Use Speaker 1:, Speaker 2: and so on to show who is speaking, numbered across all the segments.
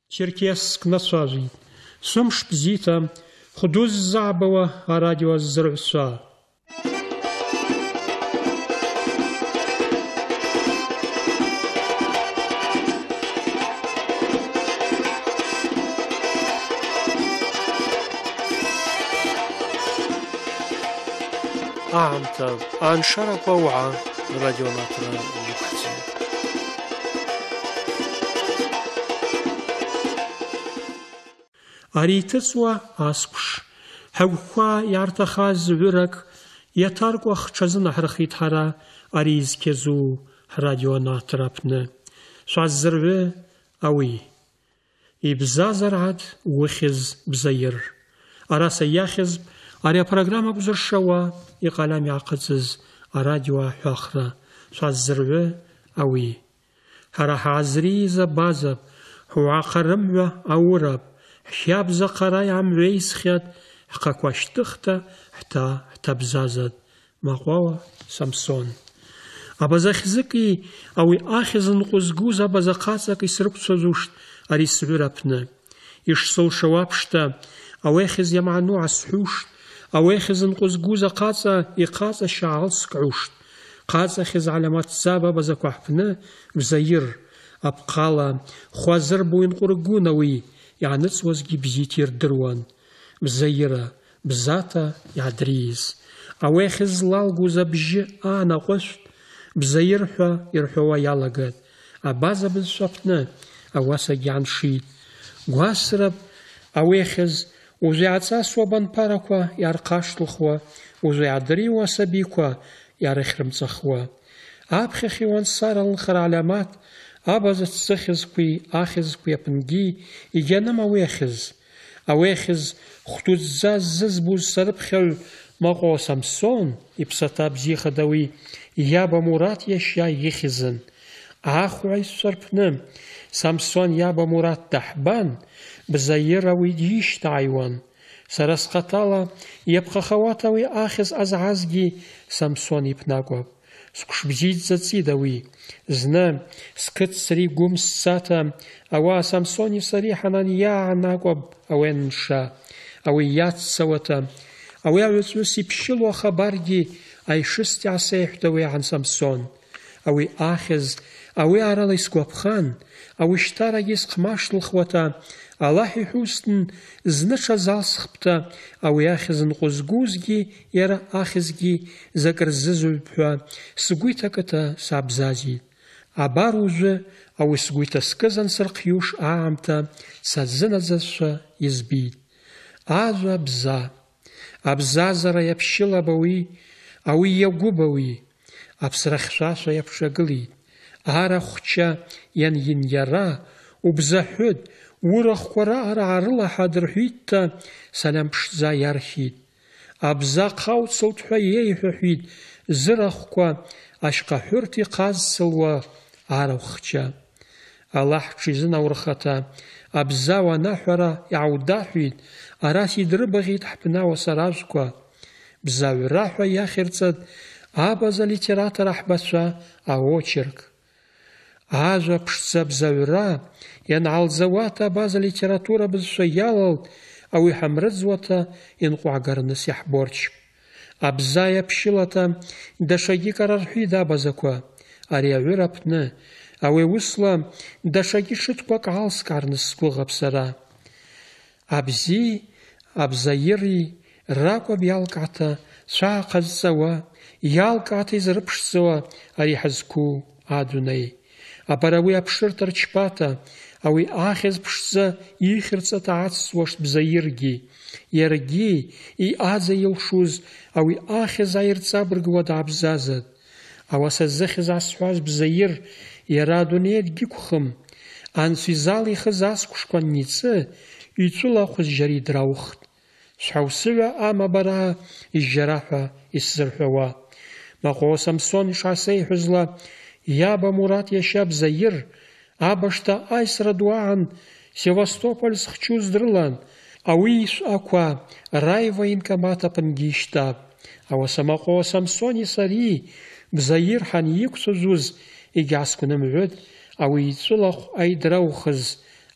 Speaker 1: Черкесск насажи, сумш бзита, худуз забава, а радио зрца.
Speaker 2: أعمت عن شرف وعى راديو ناطرة يبحث
Speaker 1: أريتسوا أسقش هوخا يارتخاز ورك يتارقوا خشزن حرخيت حرا أريز كزو راديو ناطرة بنا شعزروا أوي إبزازر عد وخز بزير أراس ياخز أريا برنامج بزر شوا يقالام يعقدز راديو حاخرة شعزروا أوي هراح عزريز بازب هو عقرم أورب حياب زقراي عم ريس خيات حقاكواش تختا حتى بزازد مقوى سامسون أبا خزكي أوي آخز نقزقوز أبا زقاتك يسرق تسوزوشت أري سعوربنا يشصل شوابشتا أو آخز يمعنو عسحوشت أو آخز نقزقوز قاتsa يقاتsa شعال سكعوشت قاتsa خز علامات سابا بزكوحبنا بزير أبقالا خوازر بوين قرقونوي يعني تسوزجي بزيتير دروان بزيرة بزاتا يعدريز أو آخز لالقوزا بجي آنا قشت بزيرحوا يرحوا يالقاد أبازا بالشبتنا أواسا يعنشيد قواسرب أو آخز وزيعتا صوبان باركوا يارقاش لخوا وزيعدري واسبيكوا يارخرمتخوا أبخي خيوان صار الخر علامات أبازا تسخز كوي آخز كوي بنجي يجانا أواخز خطوط زاز بوز سربخل مقو سامسون يبسطا بزيخ دوي يابا مرات يشيا يخزن آخو عيسربنم سامسون يابا مرات تحبان بزيرا ويديش تايوان سرس قطالا يبقى خواتاوي آخز أزعازجي سامسون يبناقوب سكش بزيد زتسيدوي زنا سكت سري قوم ساتا أوا سامسوني صريحا يا عناقوب أوين نشا أو يات سوتا أو يعوسوسي بشلو خبارجي أي شستي عسيح دوي عن سامسون أو آخز أو يعرالي سكوب خان أو اشتارا يسق ماش الخوتا الله حسن زنشا زال سخبتا أو ياخز نقزقوزجي يرى آخزجي ذكر الززو بحوا سقويتا كتا سابزازي عباروز أو سقويتا سكزن سرقيوش عامتا سازنا زشا يزبيد آزا بزا أبزازر يبشل بوي أو يوغوبوي أبسرخشاشا يبشغلي آرخشا ين يرا وبزحود ورخ قراء عرلا حادر حيتا سلام بشزا يرحيد أبزا قاوت صوت حيي حيد زرخوا أشقا حرتي قاز سلوا عرخشا الله تشيزنا ورختا أبزا ونحورا يعودا حيد أراسي دربغي تحبنا وسراجكوا بزا وراحوا ياخرتد أبزا لتراتر أحبسا أوچرك آجا بشتزا بزاورا ينعال زواتا باز لتراتورا بزشيالل أو يحمرد زواتا ينقوع قرنس يحبورش أبزايا بشيلتا داشاقي قرار حيدا بازاكوا أريا ويرابنا أو يوصلا داشاقي شتقوك عالس قرنس سكوغا بسرا أبزايري راكوا بيالقعتا شاقا زوا يالقعتا يزربش زوا أري حزكو آدوني أبراوي أبشر ترشباتا أوي آخز بشزا يخرصا تعاتس وشت بزايرجي يرجي آزا يلشوز أوي آخز عيرتسا برقوا دعبزازد أو سزخز عسواز بزاير يرادونيت جيكوخم أنسي زالي خزاس كشكوان نيتسا يتولا خوز جري دراوخت شحوسوا آما برا الجراحة السرحوا مقو سامسون شعسي حزلا يابا مرات يشاب زير أبشتا أيسر دوان سيفاستوبول سخشوز درلان أويش أكوا رايفا إنكاماتا بنجيشتا أو سماقو سامسوني سري بزير حان يكسو زوز إجاسكو نمعود أو يتسلق أي دروخز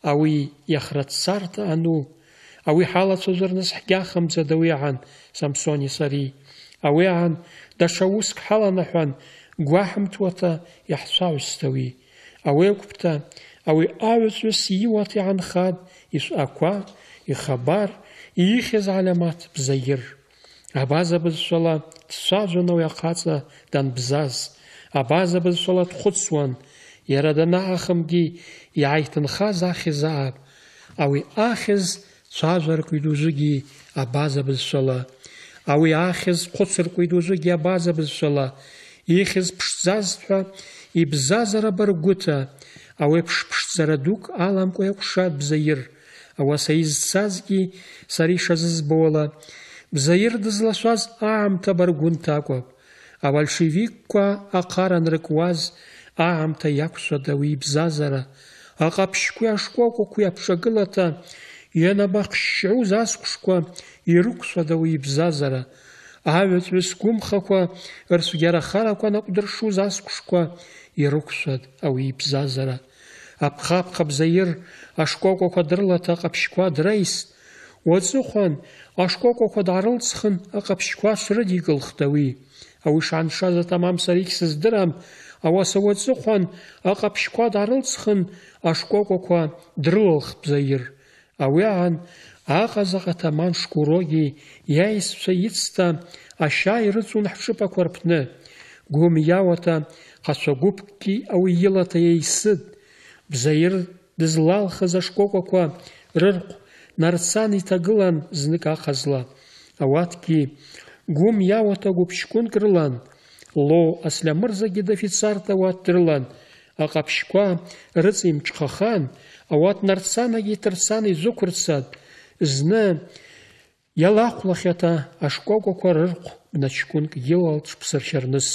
Speaker 1: ауи иахрацарта ану, ауи ҳалацозарныс ҳгьахамӡа ауиаан Самсони сари, ауиаан даҽа уск ҳаланаҳәан гәаҳымҭуата иаҳцәаҩсҭауи, ауеиқәԥта ауи аҩаҵәҩыс ииуата иаанхад ишәҟақәа, ихабар, иихьыз алямаҭ Бзаир. Абаза бызшәала дцәажәон ауи ахаҵа данбзаз, абаза бызшәала дхәыцуан, иара данаахамгьы иааиҭынхаз ахьыз ааб, ауи ахьыз цәажәаркуеит уажәыгьы абаза бызшәала, ауи ахьыз дхәыцыркуеит уажәыгьы абаза бызшәала, ихьыз ԥшӡазшәа ибзазара баргәыҭа, ауеиԥш ԥшӡара дук аламкәа иакәшат Бзаир, ауаса изцазгьы сара ишазызбо ала, Бзаир дызлашәаз аамҭа баргәынҭа акәым, абольшевикқәа аҟара анрыкуаз аамҭа иақәшәада уи ибзазара, аҟаԥшьқәеи ашкәакәақәеи аԥшагылата ианабахшьшьуз асқәшқәа ирықәшәада уи ибзазара, аҩаҵәҩыс гәымхақәа рцәгьарахарақәа наҟәдыршуз асқәшқәа ирықәшәад ауи ибзазара. Аԥхаԥха Бзаир ашкәакәақәа дрылата аҟаԥшьқәа дреист, уаҵыхәан ашкәакәақәа даарылҵхын аҟаԥшьқәа шрыдикылхт ауи. Ауи шааншаз атамам сара егьсыздырам, ауаса уаҵыхәан аҟаԥшьқәа даарылҵхын ашкәакәақәа дрылалхт Бзаир. Ауиаан аҟазаҟа атаман Шкурогьы иаизцәа ицта ашьа ирыҵун ҳҽыпақәа рпны. Гәым иауата ҟацәагәыԥкгьы ауи илата иеисыд. Бзаир дызлалхыз ашкәакәақәа рырҟә нарцан иҭагылан знык аҟазла. Ауаҭгьы гәым иауата гәыԥшьқәынк рылан. Ло Аслямырзагьы дофицарт ауат дрылан. Аҟаԥшьқәа рыҵимҿхахан, ауат нарцанагьы ҭырцан изықәырцат. Зны иалахәлахьата ашкәакәақәа рырҟә бначкәынк илалт шԥсыршьарныс.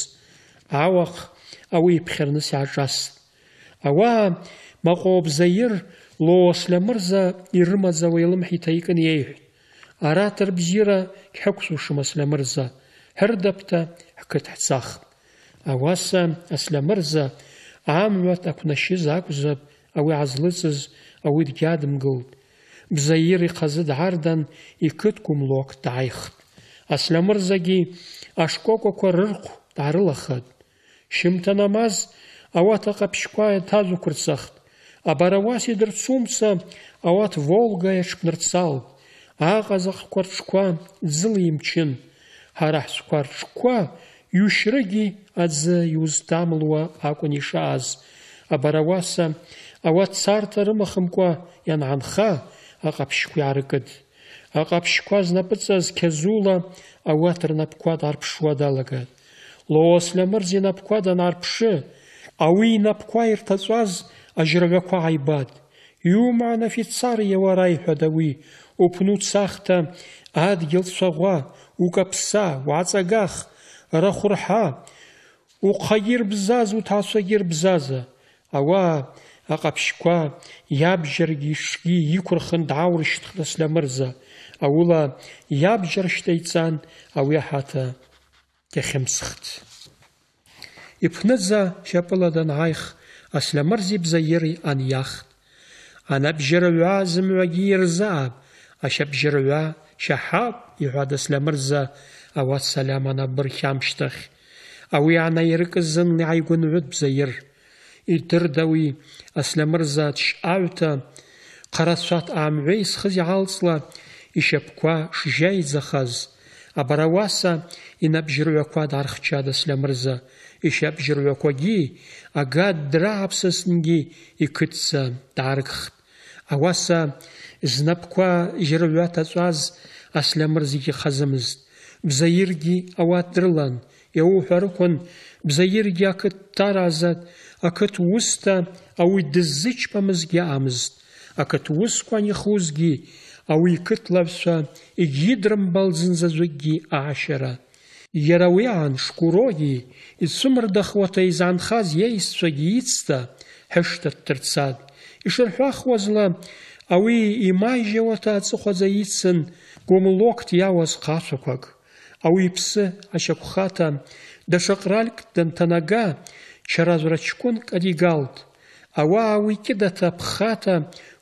Speaker 1: Ауах ауи иԥхьарныс иааҿаст. Ауаа маҟо Бзаир Ло Аслямырза ирымаӡауа илымҳа иҭаикын иеиҳәт. Арат рбзиара гьҳақәшәушым Аслямырза, ҳырдапта ҳқыҭ ҳцахп. Ауаса Аслямырза амҩат ақәнашьыз акәзап ауи ҳазлыҵыз, ауи дгьадымгылт. Бзаир ихазы даардан иқыҭ гәымлок дааихт. Аслямырзагьы ашкәакәақәа рырҟә даарылахат. Шьымҭа намаз ауат аҟаԥшьқәа иҭазықәырцахт. Абарауас идырцумца ауат Волга иаҽԥнырцалт. Аҟазаҟқәа рҽқәа ӡылимчын. Ҳара ҳцәқәа рҽқәа ҩышьрыгьы аӡы иузҭамлуа акәын ишааз. Абарауаса ауат царҭа рымахымкәа ианҳанха аҟаԥшьқәа иааркыд. Аҟаԥшьқәа знапыҵаз қьазула ауат рнапқәа даарԥшуа далагат. Ло Аслямырза инапқәа данаарԥшы, ауи инапқәа ирҭаҵәаз ажьрагақәа ааибат. Иумаан офицариа уара, иҳәад ауи, уԥны уцахта адгьыл цәаӷәа, укаԥса, уаҵагах, рахәырҳа, ухъагьы ирбзаз, уҭаацәагьы ирбзаза. Ауаа аҟаԥшьқәа иабжьаргьы ишгьы иқәырхын даауршьҭхт Аслямырза. Аула иабжьар шьҭаиҵан ауи аҳаҭа иахьымсхт. Иԥныӡа шьапыла данааих Аслямырзи Бзаири аниахт. Анабжьарҩа зымҩагьы ирзаап, ашьабжьарҩа шьаҳап, иҳәад Аслямырза ауат салам анабырхь амшьҭахь. Ауи анаиркыз зынла иааигәынҩыт Бзаир. Идырт ауи Аслямырза дшьҟаҩҭа ҟарацәаҭ аамҩа изхыз иаалҵла ишьапқәа шжьаиӡахаз. Абарауаса инабжьырҩақәа даархчад Аслямырза. Ишьапжьырҩақәагьы агат драаԥсаснгьы иқыҭца дааргхт. Ауаса знапқәа жьырҩа ҭаҵәаз Аслямырза игьахазымызт. Бзаиргьы ауат дрылан. Иауҳәарықәын Бзаиргьы ақыҭ ҭаразат, ақыҭ усҭа ауи дыззычпамызгьы аамызт. Ақыҭ усқәа анихузгьы ауи иқыҭлаҩцәа егьидрымбалт зынзаҵәыкгьы аашьара. Иара уи аан Шкурогьы ицәымырдахуата изаанхаз иеизцәагьы ицта ҳышҭа дҭырцат. Ишырҳәахуазла ауи имаижьауата аҵыхәаӡа ицын гәымлокт иауаз ҟацәақәак. Ауи иԥсы ашьақәхаҭа даҽа ҟральк данҭанага чаразәра ҷкәынк адигалт. Ауаа уи кьыдата ԥхаҭа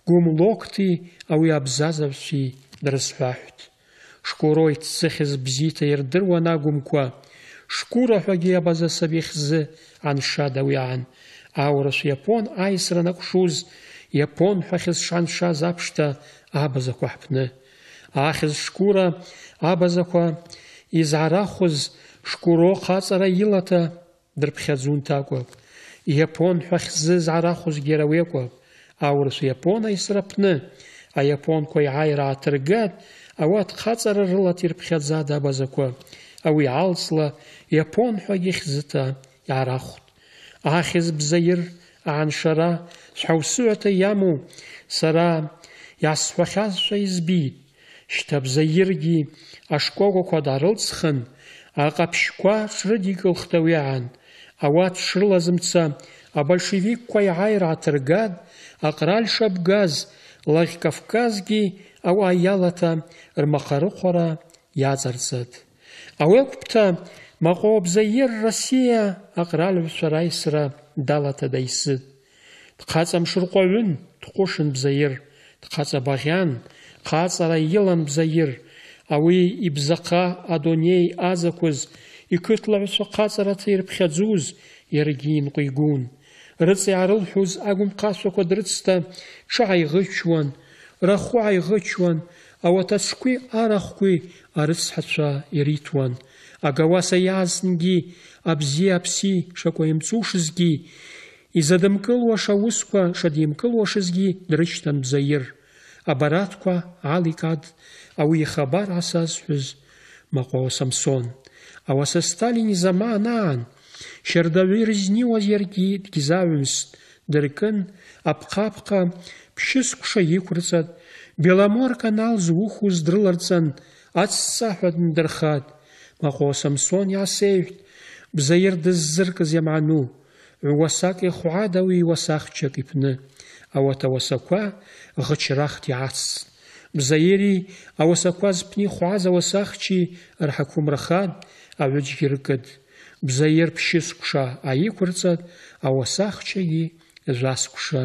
Speaker 1: гум локти ауи абзазагӏвчви дрызхӏвахӏвтӏ. Шкӏуро йтдзыхьыз бзита йырдыруан акӏвымкӏва, Шкӏурахӏвагьи абазасаби хьзы гӏаншатӏ ауи агӏан. Аурышв Япон айсра анакӏвшуз, Япон – хӏва хьызшгӏаншаз апшта абазаква хӏпны. Ахьыз Шкӏура абазаква йызгӏарахвыз Шкӏуро хъацӏара йылата дырпхьадзунта акӏвпӏ. Япон – хӏва хьзы згӏарахвузгьи ауи акӏвпӏ. Аурышв Япон айсра апны Ayaponква йгӏайра гӏатыргатӏ, ауат хъацӏара рылата йырпхьадзатӏ абазаква. Ауи гӏалцла Япон-хӏвагьи хьзыта йгӏарахвтӏ. Ахьыз бзайыр агӏаншара швхӏаусыгӏвата йаму сара йгӏасхӏвахьазшва йызбитӏ. Щта бзайыргьи ашкӏвокӏваква дгӏарылцхын, акъапщква тшрыдикӏылхтӏ ауи агӏан. Ауат шрылазымца абольшевикква йгӏайра гӏатыргатӏ, акъраль шабгаз Лагъь Кавказгьи ауаъа йалата рмакъарыхъвара йацӏарцӏатӏ. Ауи акӏвпӏта Макъо бзайыр Россия акъральгӏвчва райсра далата дайсытӏ. Дхъацӏамшыркъвагӏвын дхъвушын бзайыр, дхъацӏабагъьан, хъацӏара йылан бзайыр. Ауи йбзахъа адуней азаквыз йкытлагӏвчва хъацӏарата йырпхьадзуз йаргьи йынкъвигун. Рыцӏа йгӏарылхӏвуз агвымхъачваква дрыцта тшы гӏайгъычуан, рахвы гӏайгъычуан, ауат ачвкви арахвкви арыцхӏачва йритуан. Ага ауаса йаъазтынгьи абзи апси шакӏвайымцӏушызгьи, йзадымкӏылуаш ауысква шадйымкӏылуашызгьи дрыщтан бзайыр. Абаратква гӏаликӏатӏ ауи йхабар гӏасазхӏвыз Макъо Самсон. Ауаса Сталин йзаман агӏан щардагӏвы йрызниуаз йаргьи дгьизагӏвымстӏ. Дыркӏын апхъа-апхъа пщысквша йыквырцӏатӏ, Беломор канал зуыхуз дрыларцӏан ацӏцӏахӏва дындырхатӏ. Макъо Самсон йгӏасейхӏвтӏ бзайыр дыззыркӏыз йамгӏану, гӏвуасакӏ йхвгӏатӏ ауи йуасахчакӏ йпны. Ауат ауасаква гъычрахта йгӏацӏцӏтӏ. Бзайыри ауасаква зпны йхвгӏаз ауасахчи рхӏаквымрахатӏ, агӏвыджьгьи ркӏытӏ. Бзайыр пщысквша гӏайыквырцӏатӏ, ауасахчагьи жвасквша.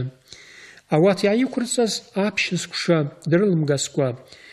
Speaker 1: Ауат йгӏайыквырцӏаз апщысквша дрылымгаскӏва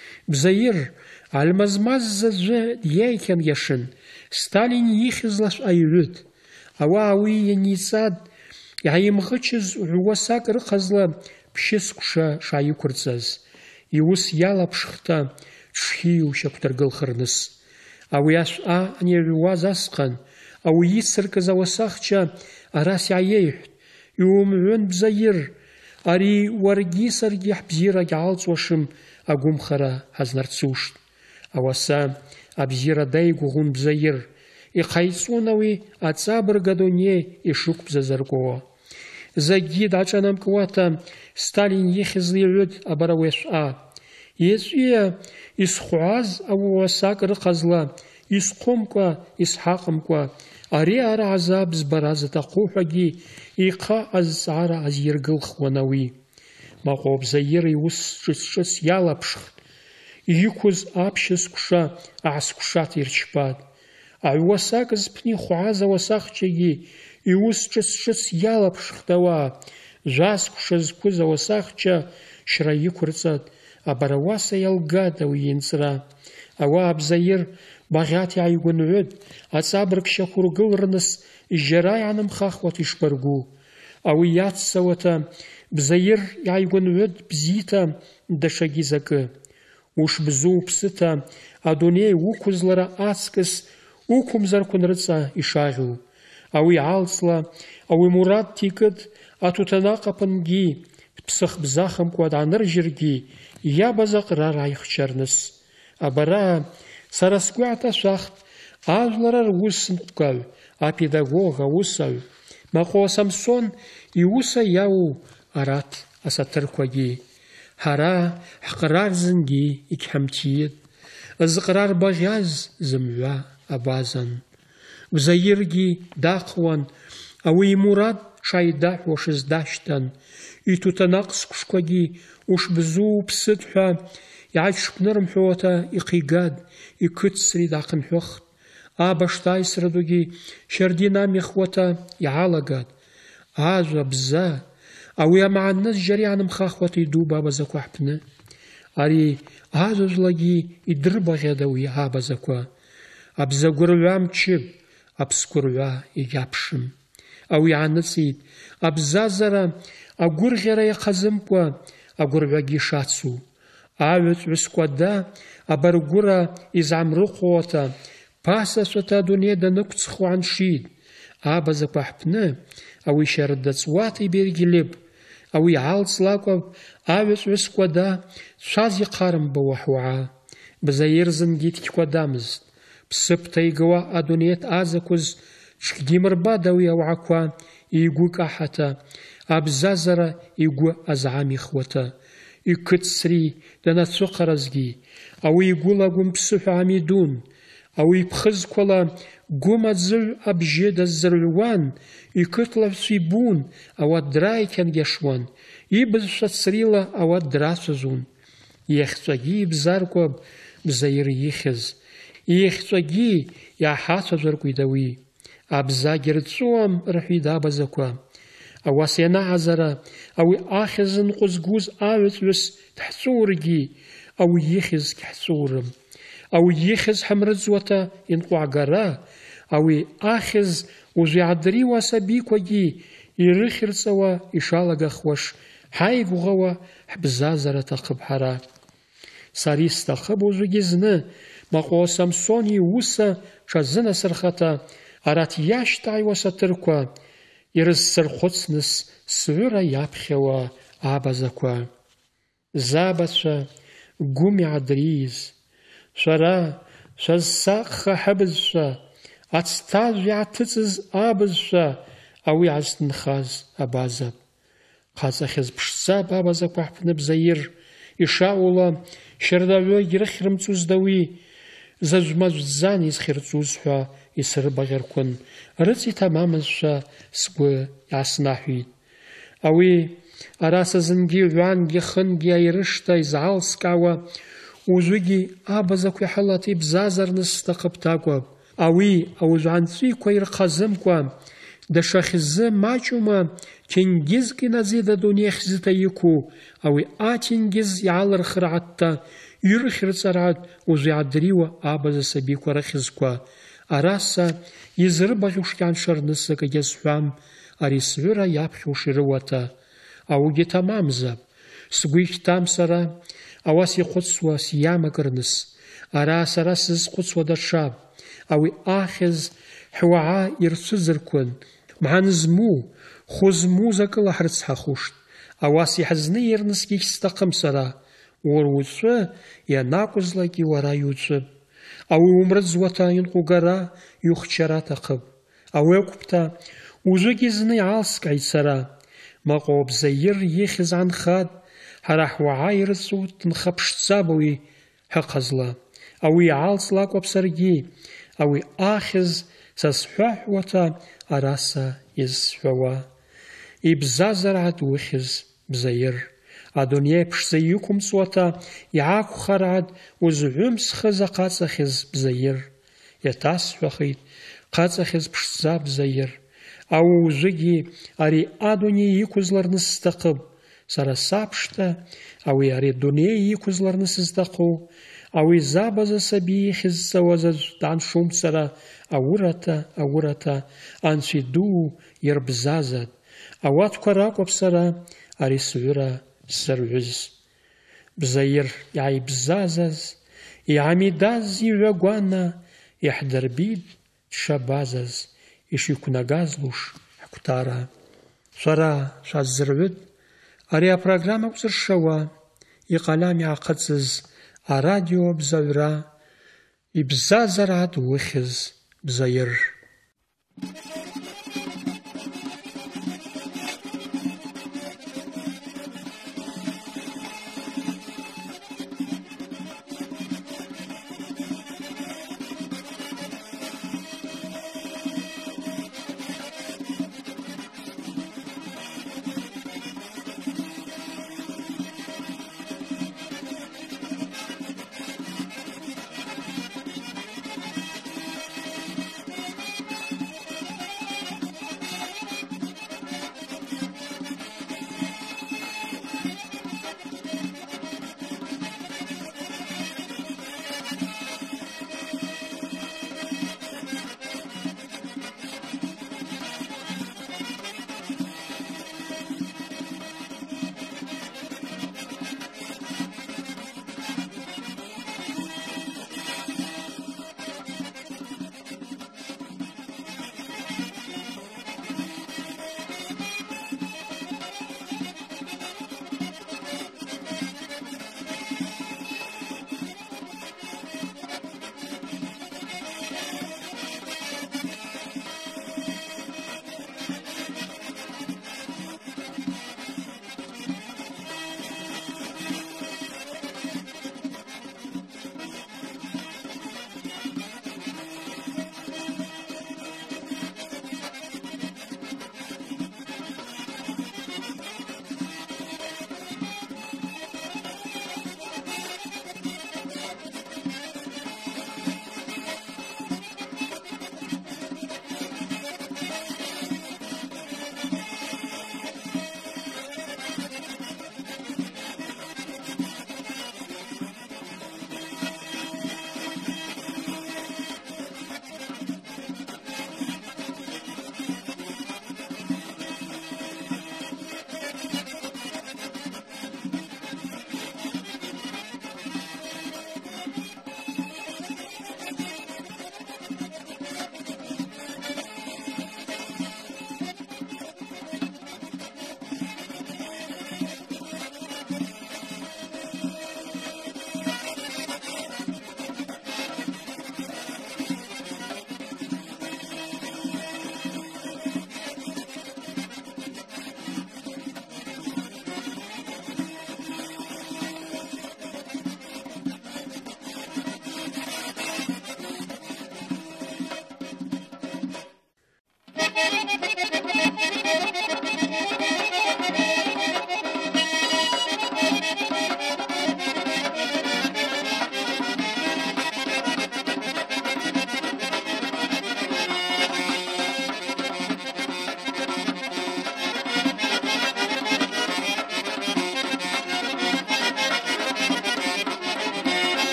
Speaker 1: бзайыр гӏальмазмаззаджвы дйайхьангьашын Сталин йыхьызла швъайгӏвытӏ. Ауаъа ауи йаницӏатӏ йгӏайымгъычыз гӏвуасакӏ рыхъазла пщысквша шгӏайыквырцӏаз. Йуыс йалапшхта тшхьию щаквдыргылхырныс. Ауи ашвъа анйагӏвуаз асхъан, ауи йыцыркӏыз ауасахча араса йгӏайайхӏвтӏ: йуымгӏвын бзайыр, ари уаргьи саргьи хӏбзира гьгӏалцӏуашым агвымхара хӏазнарцуштӏ. Ауаса абзира дайгвыгъун бзайыр, йхъайцӏун ауи ацӏабырг адуней йшыквбзазаркӏвауа. Закӏгьи дгӏашӏанамкӏуата Сталин йыхьызла йгӏвытӏ абара ауи ашвъа: йачӏвыйа йсхвгӏаз ауасакӏ рыхъазла йсхъвымкӏва йсхӏакъымкӏва, ари араъа бзбара зытахъу-хӏвагьи йхъа азцӏгӏара азйыргылхуан ауи. Макъо бзайыр йуыс шӏыц-шӏыц йалапшхтӏ. Йыквыз апщысквша агӏасквшата йырчпатӏ. Агӏвуасакӏ зпны йхвгӏаз ауасахчагьи йуыс шӏыц-шӏыц йалапшхтӏ ауаъа. Жвасквша зквыз ауасахча щра йыквырцӏатӏ. Абарауаса йалгатӏ ауи йынцӏра. Ауаъа бзайыр багъьата йгӏайгвынгӏвытӏ ацӏабырг щахвыргылрныс жьара йгӏанымхахуата йшбаргу. Ауи йаццауата бзайыр йгӏайгвынгӏвытӏ бзита дашагьи закӏы. Ушбзу упсыта адуней уыквызлара ацкӏыс уквымзарквын рыцӏа йшагъьу. Ауи гӏалцӏла ауи мурад дикӏытӏ атутанакъ апынгьи дпсых-бзахымкӏва дгӏаныржьыргьи йабаз акърар гӏайхчарныс. Абараъа сара сгвы гӏаташвахтӏ ажвлара руыснкъвгагӏв, апедагог, ауысагӏв Макъо Самсон йуыса йауу арат асатырквагьи. Хӏара хӏкърар зынгьи йгьхӏымтийытӏ. Зкърар багъьаз зымгӏва абазан. Бзайыргьи дахъуан, ауи ймурад шгӏайдахӏвуашыз дащтан. Йтутанакъ сквшквагьи ушбзу упсытӏ – хӏва йгӏайчпнырымхӏвуата йхъигатӏ, йкытсри дгӏахъынхӏвыхтӏ. Абашта айсра дугьи щардинамихуата йгӏалагатӏ. Ажва, бза, أو مع الناس جريعا مخاخوتي دوبا بزكوا حبنا أري هذا لقي يدرب غدوي هابا زكوا أبزقر العام تشب أبسكر العا يجابشم أو يعنسيد أبزازرا أقر غير يقزمكوا أقر بقي شاتسو أعوت عسكوا دا أبرقرا إزعم رقوتا باسا سوتا دنيا دا نكتسخو عن شيد أبا زكوا حبنا أو يشارد صواتي بيرجلب أو يعالص لاكو أعوت عسكوا دا شازي قارم بوحوعا بزاير زنجيت كوا دامز بسبتا يقوا أدونيت آزكوز شكديمر بادوي أو عكوا يقوك أحتا أبزازرا يقوا أزعامي خوتا يكتسري دانا تسوقرزجي أو يقول أقوم بسوح عميدون أو يبخز كولا قوم أتزل أبجيد الزرلوان يكتلا سيبون أو الدراي كان يشوان يبز شتسريلا أو الدراسزون يخصجي بزاركو بزاير يخز يخصجي يا حاسة زركو يدوي أبزاجر تسوام رحي دابا زكوا أو سينا عزرا أو آخذ قزقوز آوتلس تحصورجي أو يخز كحصورم أو يخز حمرزوتا ينقوع قرا أو آخذ وزيعدري وسبيكوجي يرخر سوا إشالة خوش حايق غوا حبزازرة تقب حرا ساريس تقب وزجزنا مقو سامسوني وسا شازنا سرختا أرات ياشتعي وستركوا يرسر خصنس سعورا يابخوا عبزكوا زابتشا قومي عدريز شرا شزاق حبزشا أتستاج يعتزز آبزشا أو يعزنخاز أبازب قاز أخذ بشزاب أبازكوا حبنا بزير إشاولا شرداوي يرخرم تزدوي زجمج زاني سخيرتوز حوا يسر بغير كن رتي تماما شا سقو يعصناحيد أوي أراس زنجي وان يخن يرشتا يزعال سكاوا وزوجي أبزكو حلاتي بزازر نستقبتاكوا أوي أو زعنتي كوير قزمكوا دشاخز ماچوما تنجز كنزيد دنيا خزتا يكو أوي آتنجز يعالر خرعتا يرخر سرعت وزيعدريوا أبز سبيكوا رخزكوا أراسا يزربغوش كان شرنسك يزحوام أريسورا يابخوش رواتا أو تمام زب سقويش تامسرا أواسي قدسوا سياما كرنس أراس راسز قدسوا درشاب أو آخز حوعا يرسزركون معنزمو خزمو زكلا حرس حخوش أواسي حزني يرنسكي استقم سرا وروسو يناقز لكي ورا يوتسب أو مرزوتا ينقوغرا يخشرا تقب أو يقبتا وزوجي زني عالسك عيسرا مقوب زير يخز عن خاد حراح وعاير الصوت تنخبش تسابوي حقزلا أو يعالس لاكو بسرجي أو آخز سسحوح وتا أراسا يزحوا إبزازر عد وخز بزير أدونيا بشزيكم صوتا يعاكو خرعد وزعومس خزا قاصخز بزير يتاس وخيد قاصخز بشزا بزير أو زجي أري أدونيا يكوزلر نستقب سارا سابشتا أو أري دونيا يكوزلر نستقو أو زابز سبي خز زوازز دان شوم سرا أورتا أنسي دو يربزازد أوات كراكو بسرا أري سورا سرعز بزير يعي بزازز يعميداز يوغوانا يحضر بيد شابازز إيش يكون غازلوش حكتارا صرا شازرود أريا برنامج وزر شوا يقلام يعقدز أراديو بزورا يبزازر عد وخز بزير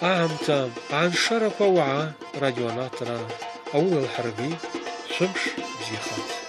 Speaker 1: أعمتام عن شرق وعى راديو ناطرة أول الحربي شمش زيخات